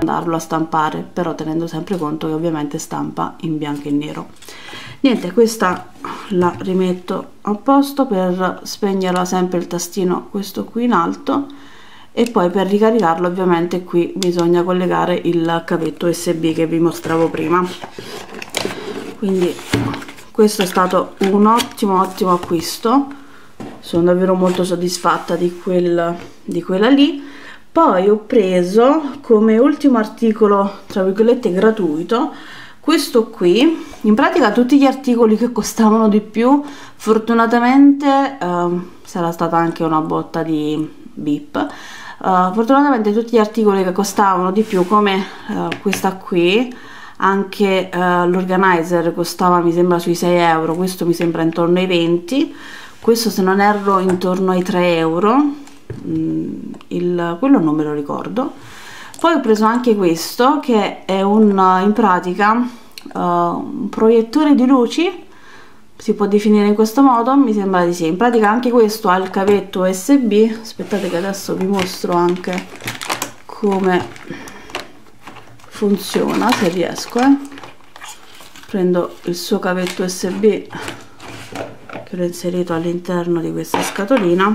andarlo a stampare, però tenendo sempre conto che ovviamente stampa in bianco e nero. Niente, questa la rimetto a posto. Per spegnerla sempre il tastino questo qui in alto, e poi per ricaricarlo ovviamente qui bisogna collegare il cavetto USB che vi mostravo prima. Quindi questo è stato un ottimo acquisto, sono davvero molto soddisfatta di quella lì. Poi ho preso come ultimo articolo tra virgolette gratuito questo qui. In pratica tutti gli articoli che costavano di più, fortunatamente sarà stata anche una botta di bip, fortunatamente tutti gli articoli che costavano di più, come questa qui, anche l'organizer costava mi sembra sui 6 euro, questo mi sembra intorno ai 20, questo se non erro intorno ai 3 euro, quello non me lo ricordo. Poi ho preso anche questo che è in pratica un proiettore di luci, si può definire in questo modo, mi sembra di sì. In pratica anche questo ha il cavetto USB, aspettate che adesso vi mostro anche come funziona, se riesco. Prendo il suo cavetto USB che l'ho inserito all'interno di questa scatolina,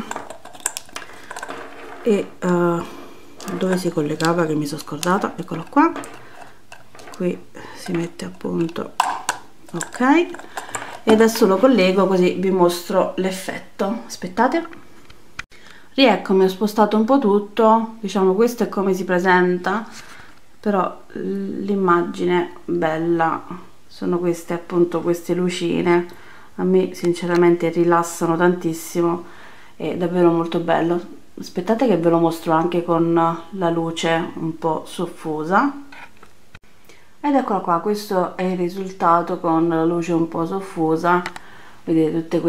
e dove si collegava che mi sono scordata, eccolo qua, qui si mette a punto, ok, e adesso lo collego così vi mostro l'effetto. Aspettate, rieccomi, ho spostato un po' tutto, diciamo questo è come si presenta, però l'immagine bella sono queste, appunto, queste lucine a me sinceramente rilassano tantissimo, è davvero molto bello. Aspettate che ve lo mostro anche con la luce un po' soffusa, ed eccolo qua, questo è il risultato con la luce un po' soffusa. Vedete tutte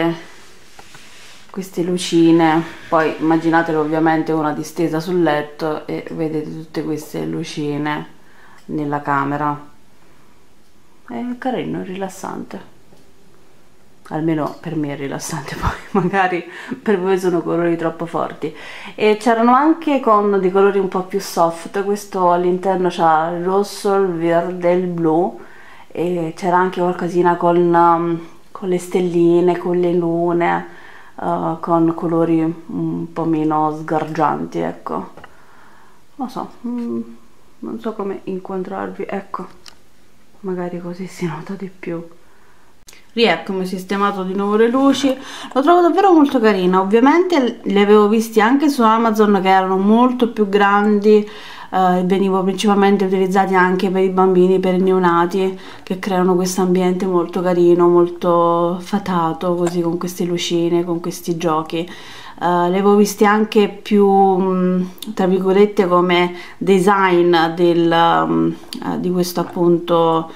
queste lucine, poi immaginatelo ovviamente una distesa sul letto e vedete tutte queste lucine nella camera. È carino, è rilassante, almeno per me è rilassante, poi magari per voi sono colori troppo forti. E c'erano anche con dei colori un po' più soft, questo all'interno c'ha il rosso, il verde, il blu, e c'era anche qualcosina con le stelline, con le lune, con colori un po' meno sgargianti, ecco. Non so, non so come inquadrarvi, ecco, magari così si nota di più. Rieccomi, ho sistemato di nuovo le luci, lo trovo davvero molto carina. Ovviamente li avevo visti anche su Amazon che erano molto più grandi, venivano principalmente utilizzati anche per i bambini, per i neonati, che creano questo ambiente molto carino, molto fatato, così, con queste lucine, con questi giochi. Li avevo visti anche più tra virgolette come design di questo, appunto,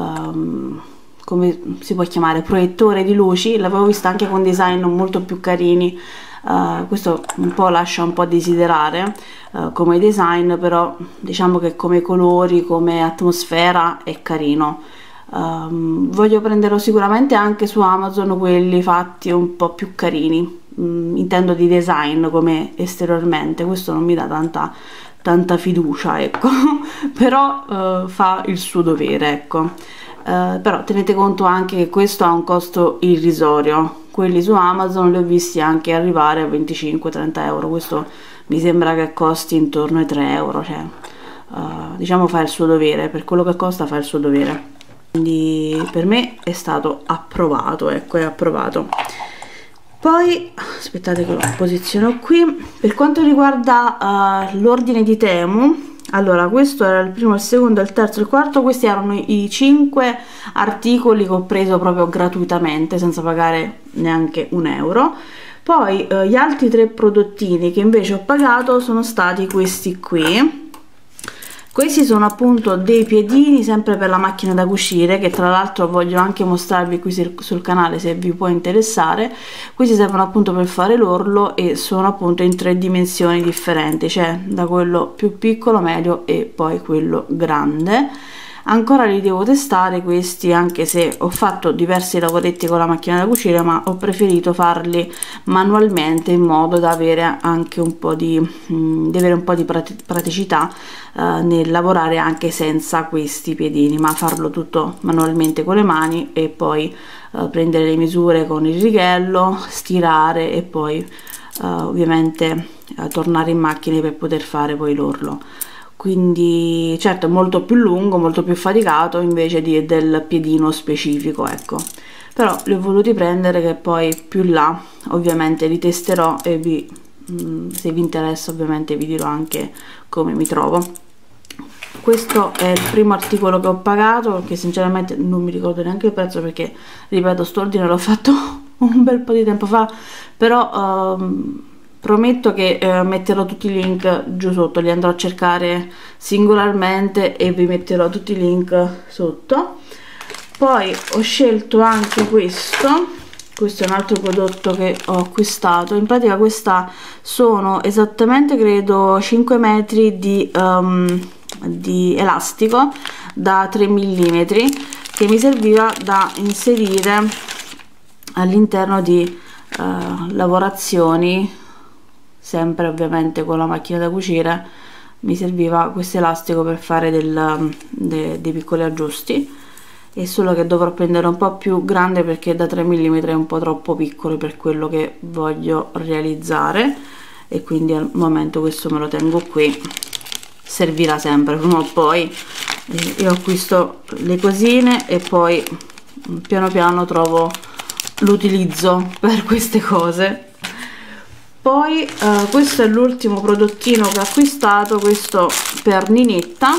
come si può chiamare, proiettore di luci. L'avevo vista anche con design molto più carini. Questo un po' lascia un po' a desiderare come design, però diciamo che come colori, come atmosfera è carino. Voglio prenderlo sicuramente anche su Amazon, quelli fatti un po' più carini, intendo di design come esteriormente. Questo non mi dà tanta fiducia, ecco, però fa il suo dovere, ecco. Però tenete conto anche che questo ha un costo irrisorio. Quelli su Amazon li ho visti anche arrivare a 25-30 euro, questo mi sembra che costi intorno ai 3 euro, cioè diciamo fa il suo dovere, per quello che costa fa il suo dovere, quindi per me è stato approvato, ecco, è approvato. Poi aspettate che lo posiziono qui. Per quanto riguarda l'ordine di Temu, allora questo era il primo, il secondo, il terzo, il quarto. Questi erano i 5 articoli che ho preso proprio gratuitamente senza pagare neanche un euro. Poi gli altri 3 prodottini che invece ho pagato sono stati questi qui. Questi sono appunto dei piedini sempre per la macchina da cucire, che tra l'altro voglio anche mostrarvi qui sul canale se vi può interessare. Questi servono appunto per fare l'orlo e sono appunto in 3 dimensioni differenti, cioè da quello più piccolo, medio e poi quello grande. Ancora li devo testare questi, anche se ho fatto diversi lavoretti con la macchina da cucire, ma ho preferito farli manualmente in modo da avere anche un po' di praticità nel lavorare anche senza questi piedini, ma farlo tutto manualmente con le mani e poi prendere le misure con il righello, stirare e poi ovviamente tornare in macchina per poter fare poi l'orlo. Quindi certo è molto più lungo, molto più faticato invece del piedino specifico, ecco. Però li ho voluti prendere, che poi più là ovviamente li testerò e se vi interessa ovviamente vi dirò anche come mi trovo. Questo è il primo articolo che ho pagato, perché sinceramente non mi ricordo neanche il prezzo, perché ripeto, sto ordine l'ho fatto un bel po' di tempo fa, però prometto che metterò tutti i link giù sotto, li andrò a cercare singolarmente e vi metterò tutti i link sotto. Poi ho scelto anche questo è un altro prodotto che ho acquistato. In pratica questa sono esattamente credo 5 metri di elastico da 3 mm che mi serviva da inserire all'interno di lavorazioni, sempre ovviamente con la macchina da cucire. Mi serviva questo elastico per fare dei piccoli aggiusti, è solo che dovrò prendere un po' più grande perché da 3 mm è un po' troppo piccolo per quello che voglio realizzare, e quindi al momento questo me lo tengo qui, servirà sempre prima o poi. Io acquisto le cosine e poi piano piano trovo l'utilizzo per queste cose. Poi questo è l'ultimo prodottino che ho acquistato, questo per Ninetta,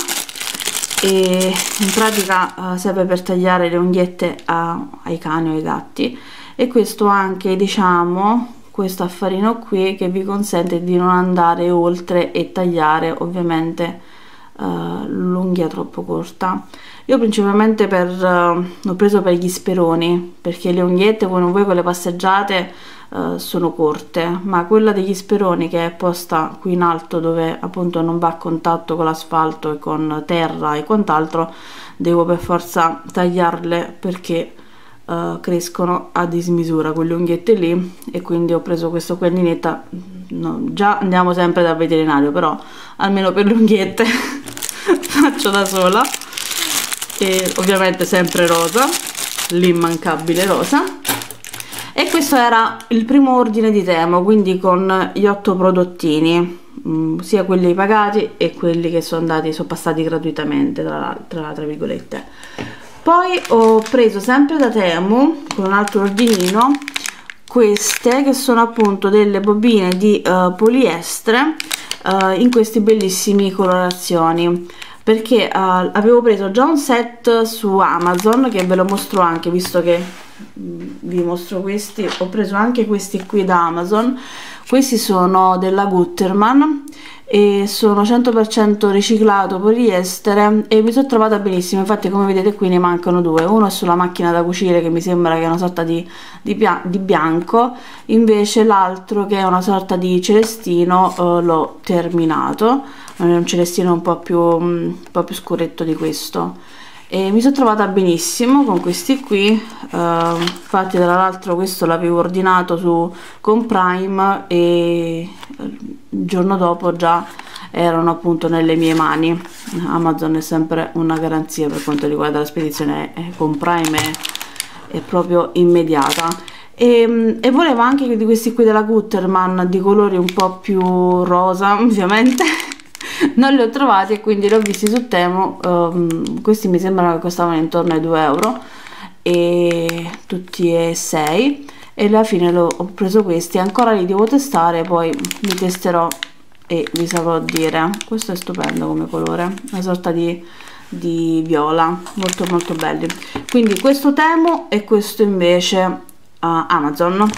e in pratica serve per tagliare le unghiette ai cani o ai gatti, e questo anche, diciamo, questo affarino qui che vi consente di non andare oltre e tagliare ovviamente l'unghia troppo corta. Io principalmente l'ho preso per gli speroni, perché le unghiette con le passeggiate sono corte, ma quella degli speroni, che è posta qui in alto dove appunto non va a contatto con l'asfalto e con terra e quant'altro, devo per forza tagliarle perché crescono a dismisura quelle unghiette lì, e quindi ho preso questo qui a Ninetta. Già andiamo sempre dal veterinario, però almeno per le unghiette faccio da sola, e ovviamente sempre rosa, l'immancabile rosa. E questo era il primo ordine di Temu, quindi con gli 8 prodottini, sia quelli pagati e quelli che sono passati gratuitamente tra virgolette. Poi ho preso sempre da Temu con un altro ordinino queste, che sono appunto delle bobine di poliestere in questi bellissimi colorazioni, perché avevo preso già un set su Amazon che ve lo mostro anche, visto che vi mostro questi. Ho preso anche questi qui da Amazon. Questi sono della Gutermann e sono 100% riciclato poliestere e mi sono trovata benissimo. Infatti, come vedete qui ne mancano due. Uno è sulla macchina da cucire, che mi sembra che è una sorta di bianco, invece l'altro, che è una sorta di celestino, l'ho terminato. È un celestino un po' più scuretto di questo, e mi sono trovata benissimo con questi qui. Infatti tra l'altro questo l'avevo ordinato con Prime e il giorno dopo già erano appunto nelle mie mani. Amazon è sempre una garanzia per quanto riguarda la spedizione, con Prime è proprio immediata. E volevo anche di questi qui della Gutermann di colori un po' più rosa, ovviamente non li ho trovati e quindi li ho visti su Temu. Questi mi sembrano che costavano intorno ai 2 euro, e tutti e 6, e alla fine ho preso questi. Ancora li devo testare, poi li testerò e vi saprò dire. Questo è stupendo come colore, una sorta di viola, molto molto belli. Quindi questo Temu e questo invece Amazon.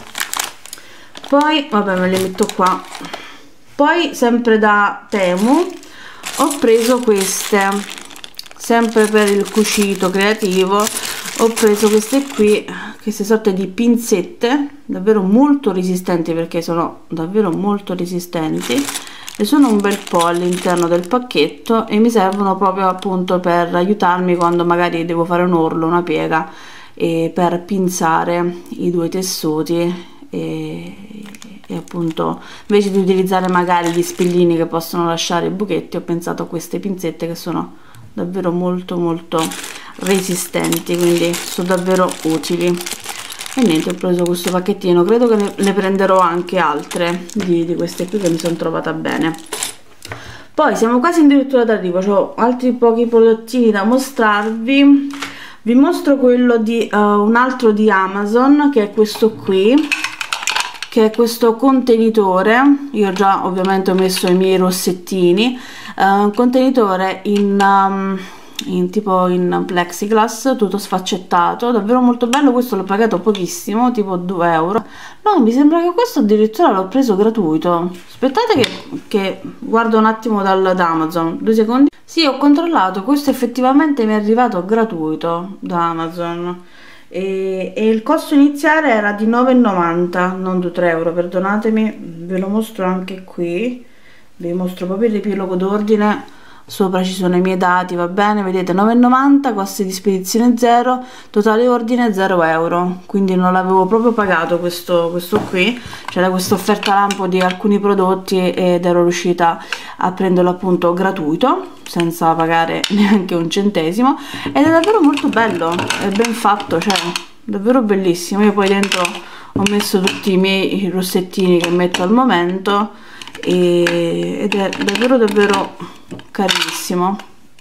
Poi vabbè, me li metto qua. Poi sempre da Temu ho preso queste, sempre per il cucito creativo. Ho preso queste qui, queste sorte di pinzette davvero molto resistenti, perché sono davvero molto resistenti. e sono un bel po' all'interno del pacchetto e mi servono proprio appunto per aiutarmi quando magari devo fare un orlo, una piega, e per pinzare i due tessuti e appunto invece di utilizzare magari gli spillini che possono lasciare i buchetti, ho pensato a queste pinzette che sono davvero molto resistenti, quindi sono davvero utili. E niente, ho preso questo pacchettino, credo che ne prenderò anche altre di queste qui che mi sono trovata bene. Poi siamo quasi addirittura d'arrivo, ho altri pochi prodottini da mostrarvi. Vi mostro quello di un altro di Amazon, che è questo qui, che è questo contenitore. Io già ovviamente ho messo i miei rossettini, un contenitore tipo in plexiglass, tutto sfaccettato, davvero molto bello. Questo l'ho pagato pochissimo, tipo 2 euro. No, mi sembra che questo addirittura l'ho preso gratuito. Aspettate che guardo un attimo da Amazon, 2 secondi. Sì, ho controllato, questo effettivamente mi è arrivato gratuito da Amazon e il costo iniziale era di 9,90, non 3 euro, perdonatemi. Ve lo mostro anche qui, vi mostro proprio il riepilogo d'ordine. Sopra ci sono i miei dati, va bene, vedete, 9,90, costi di spedizione 0, totale ordine 0 euro, quindi non l'avevo proprio pagato questo qui. C'era questa offerta lampo di alcuni prodotti ed ero riuscita a prenderlo appunto gratuito, senza pagare neanche un centesimo, ed è davvero molto bello, è ben fatto, cioè davvero bellissimo. Io poi dentro ho messo tutti i miei rossettini che metto al momento ed è davvero carinissimo.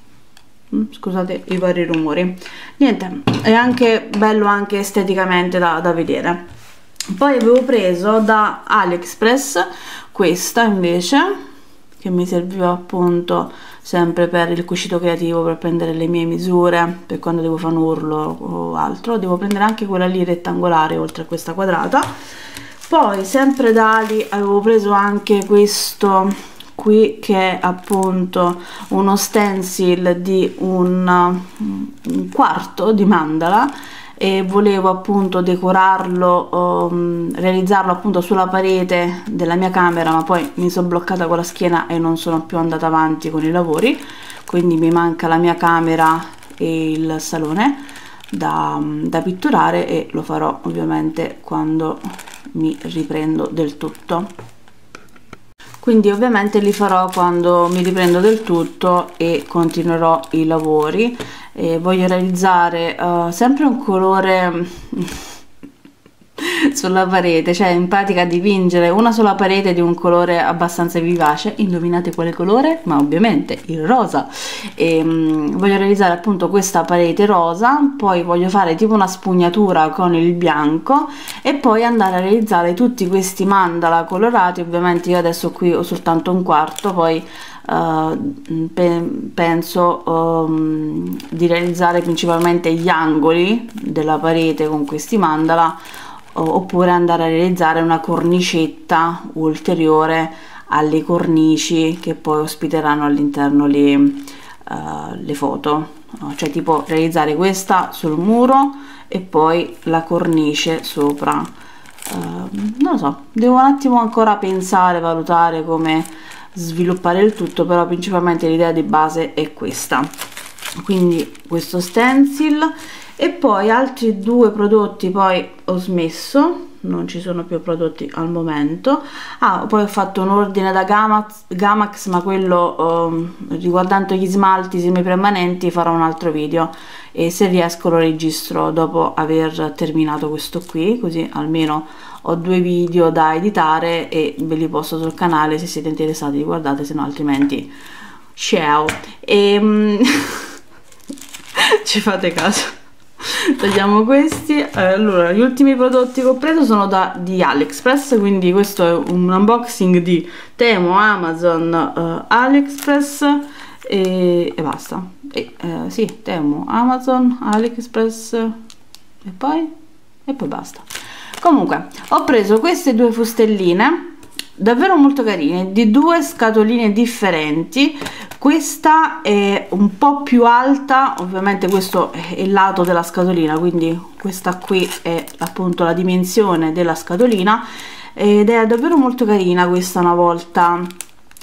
Scusate i vari rumori. Niente, è anche bello anche esteticamente da vedere. Poi avevo preso da AliExpress questa invece, che mi serviva appunto sempre per il cucito creativo, per prendere le mie misure per quando devo fare un urlo o altro. Devo prendere anche quella lì rettangolare oltre a questa quadrata. Poi sempre da Ali avevo preso anche questo qui, che è appunto uno stencil di un quarto di mandala, e volevo appunto decorarlo, realizzarlo appunto sulla parete della mia camera, ma poi mi sono bloccata con la schiena e non sono più andata avanti con i lavori, quindi mi manca la mia camera e il salone da pitturare, e lo farò ovviamente quando mi riprendo del tutto. Quindi ovviamente li farò quando mi riprendo del tutto e continuerò i lavori. Voglio realizzare sempre un colore sulla parete, cioè in pratica dipingere una sola parete di un colore abbastanza vivace. Indovinate quale colore? Ma ovviamente il rosa. Voglio realizzare appunto questa parete rosa, poi voglio fare tipo una spugnatura con il bianco e poi andare a realizzare tutti questi mandala colorati. Ovviamente io adesso qui ho soltanto un quarto, poi penso di realizzare principalmente gli angoli della parete con questi mandala, oppure andare a realizzare una cornicetta ulteriore alle cornici che poi ospiteranno all'interno le foto, cioè tipo realizzare questa sul muro e poi la cornice sopra. Non lo so, devo un attimo ancora pensare, valutare come sviluppare il tutto, però principalmente l'idea di base è questa. Quindi questo stencil, e poi altri 2 prodotti poi ho smesso, non ci sono più prodotti al momento. Poi ho fatto un ordine da Gamax, ma quello riguardante gli smalti semipermanenti farò un altro video, e se riesco lo registro dopo aver terminato questo qui, così almeno ho 2 video da editare e ve li posto sul canale. Se siete interessati guardate, se no altrimenti ciao. Ci fate caso. Togliamo questi. Allora, gli ultimi prodotti che ho preso sono di AliExpress, quindi questo è un unboxing di Temu, Amazon, AliExpress e basta. Sì, Temu, Amazon, AliExpress e poi basta. Comunque ho preso queste 2 fustelline davvero molto carine, di 2 scatoline differenti. Questa è un po' più alta, ovviamente questo è il lato della scatolina, quindi questa qui è appunto la dimensione della scatolina, ed è davvero molto carina questa. Una volta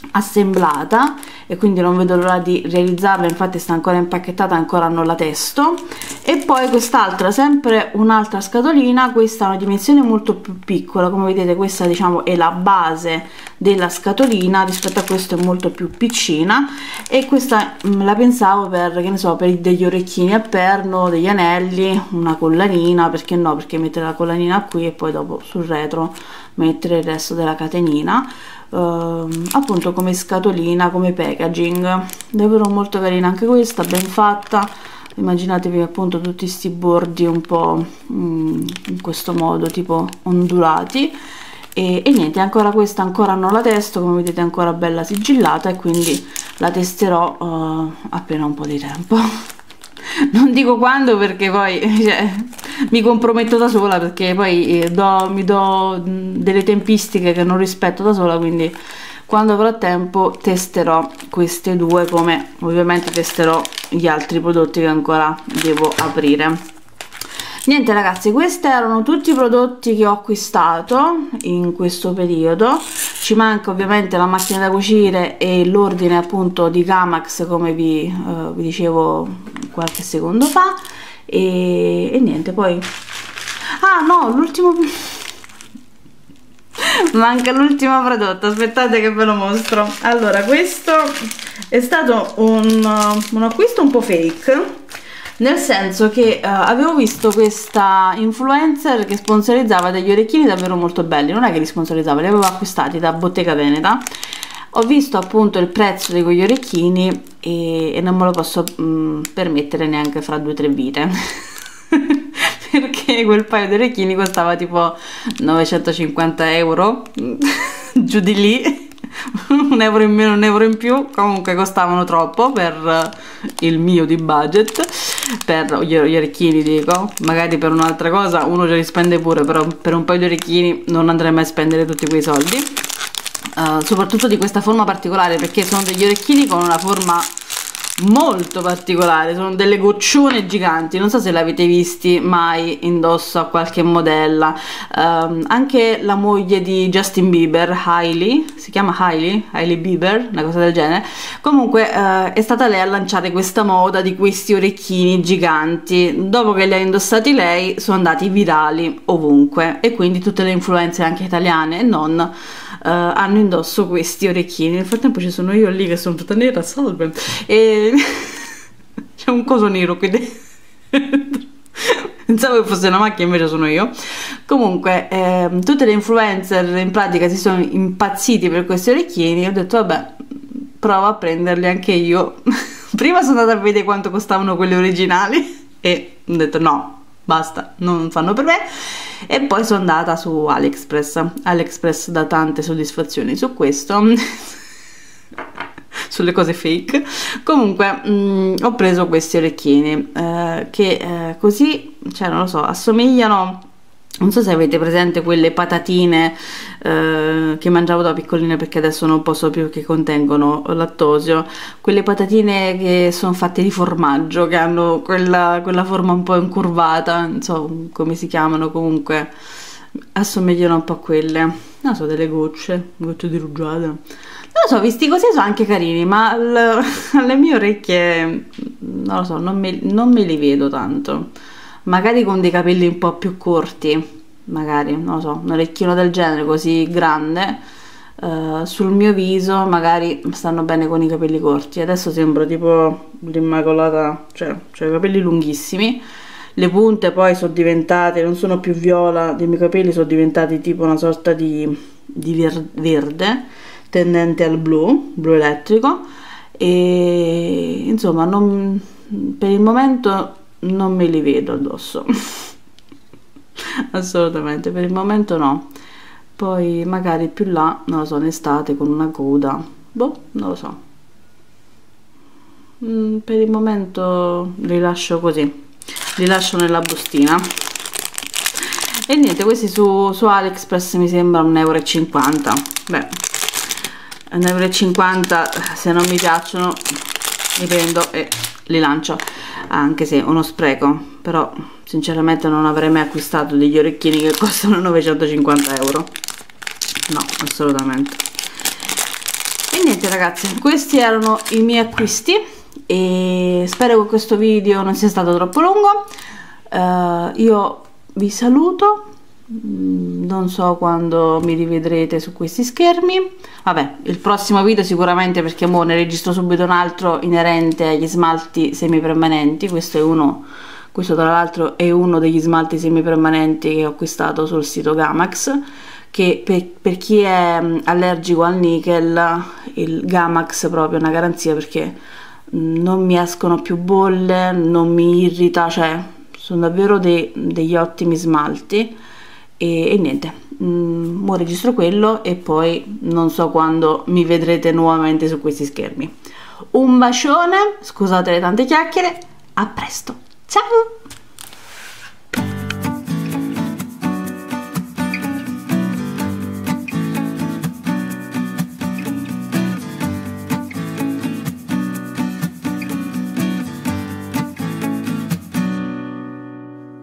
assemblata e quindi non vedo l'ora di realizzarla, infatti sta ancora impacchettata, ancora non la testo. E poi quest'altra, sempre un'altra scatolina, questa è una dimensione molto più piccola, come vedete questa diciamo è la base della scatolina, rispetto a questo è molto più piccina, e questa la pensavo per, che ne so, per degli orecchini a perno, degli anelli, una collanina, perché no, perché mettere la collanina qui e poi dopo sul retro mettere il resto della catenina. Appunto come scatolina, come packaging, davvero molto carina anche questa, ben fatta. Immaginatevi appunto tutti sti bordi un po' in questo modo tipo ondulati, e niente, ancora questa ancora non la testo, come vedete è ancora bella sigillata, e quindi la testerò appena un po' di tempo. Non dico quando, perché poi cioè, mi comprometto da sola, perché poi mi do delle tempistiche che non rispetto da sola, quindi quando avrò tempo testerò queste due, come ovviamente testerò gli altri prodotti che ancora devo aprire. Niente ragazzi, questi erano tutti i prodotti che ho acquistato in questo periodo. Ci manca ovviamente la macchina da cucire e l'ordine appunto di Kamax, come vi dicevo qualche secondo fa, e niente, poi no, l'ultimo manca l'ultimo prodotto, aspettate che ve lo mostro. Allora, questo è stato un acquisto un po' fake, nel senso che avevo visto questa influencer che sponsorizzava degli orecchini davvero molto belli, non è che li sponsorizzava, li avevo acquistati da Bottega Veneta. Ho visto appunto il prezzo di quegli orecchini e non me lo posso permettere neanche fra 2 o 3 vite perché quel paio di orecchini costava tipo 950 euro giù di lì, un euro in meno, un euro in più, comunque costavano troppo per il mio di budget, per gli orecchini dico. Magari per un'altra cosa uno ce li spende pure, però per un paio di orecchini non andrei mai a spendere tutti quei soldi, soprattutto di questa forma particolare, perché sono degli orecchini con una forma molto particolare, sono delle goccione giganti, non so se l'avete visti mai indosso a qualche modella. Anche la moglie di Justin Bieber, Hailey, si chiama Hailey Bieber, una cosa del genere, comunque è stata lei a lanciare questa moda di questi orecchini giganti. Dopo che li ha indossati lei sono andati virali ovunque, e quindi tutte le influencer anche italiane e non hanno indosso questi orecchini. Nel frattempo ci sono io lì che sono tutta nera, salve, e c'è un coso nero qui dentro. Pensavo che fosse una macchina, invece sono io. Comunque tutte le influencer in pratica si sono impazziti per questi orecchini. Ho detto vabbè, provo a prenderli anche io. Prima sono andata a vedere quanto costavano quelli originali e ho detto no, basta, non fanno per me. E poi sono andata su AliExpress dà tante soddisfazioni su questo sulle cose fake. Comunque ho preso questi orecchini che così, cioè non lo so, assomigliano, non so se avete presente quelle patatine che mangiavo da piccolina, perché adesso non posso più, che contengono lattosio, quelle patatine che sono fatte di formaggio, che hanno quella forma un po' incurvata, non so come si chiamano, comunque assomigliano un po' a quelle, non so, delle gocce di rugiada, non lo so, visti così sono anche carini, ma alle mie orecchie non lo so, non me li vedo tanto. Magari con dei capelli un po' più corti, magari, non lo so, un orecchino del genere così grande sul mio viso magari stanno bene con i capelli corti. Adesso sembro tipo l'immacolata, cioè ho i capelli lunghissimi, le punte poi sono diventate, non sono più viola dei miei capelli, sono diventati tipo una sorta di verde tendente al blu elettrico, e insomma per il momento non me li vedo addosso assolutamente, per il momento no. Poi magari più là, non lo so, in estate con una coda, boh, non lo so. Per il momento li lascio così, li lascio nella bustina. E niente, questi su AliExpress mi sembra 1,50 euro. Beh, 1,50 euro, se non mi piacciono li prendo e li lancio, anche se è uno spreco, però sinceramente non avrei mai acquistato degli orecchini che costano 950 euro, no, assolutamente. E niente ragazzi, questi erano i miei acquisti e spero che questo video non sia stato troppo lungo. Io vi saluto, non so quando mi rivedrete su questi schermi. Vabbè, il prossimo video sicuramente, perché mo ne registro subito un altro inerente agli smalti semipermanenti. Questo è uno, questo tra l'altro è uno degli smalti semipermanenti che ho acquistato sul sito Gamax, che per chi è allergico al nickel, il Gamax proprio è una garanzia, perché non mi escono più bolle, non mi irrita, cioè sono davvero degli ottimi smalti. E niente, ora registro quello e poi non so quando mi vedrete nuovamente su questi schermi. Un bacione, scusate le tante chiacchiere, a presto, ciao!